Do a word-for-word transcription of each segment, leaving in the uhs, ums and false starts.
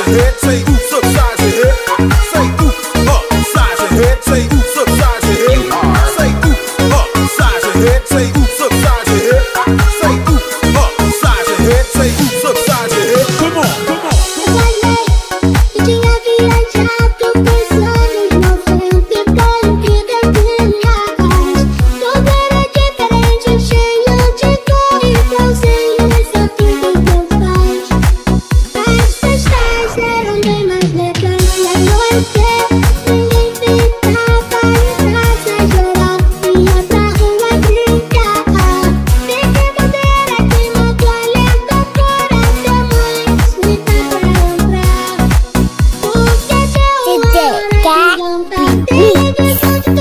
your head, say oops upside your head. Say oops upside your head, say oops upside your head. Say oops upside your head, say oops upside your head. Say oops upside your head, say oops upside your head. Come on, come on. Eu tinha viajado pensando no frente pelo que desenhas. Tudo era diferente, cheio de cor e igualzinho nessa vida que eu faz. As festas eram bem mais legais e à noite ninguém ficava em casa geral. Ia pra rua brincar. Fiquei bobeira que uma toalha fora até mais me dá pra lembrar. Porque deu uma hora de jantar. Desde quando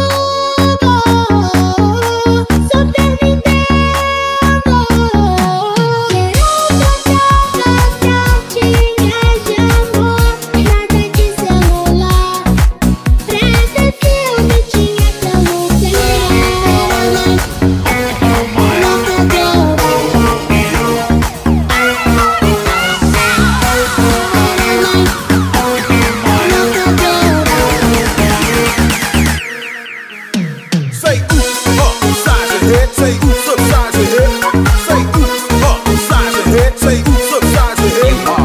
Super Nintendo. Geral tocava cartinhas de amor, nada de celular. Pra ver filme tinha Say oops upside your head, say oops upside your head. Say oops upside your head, say oops upside your head.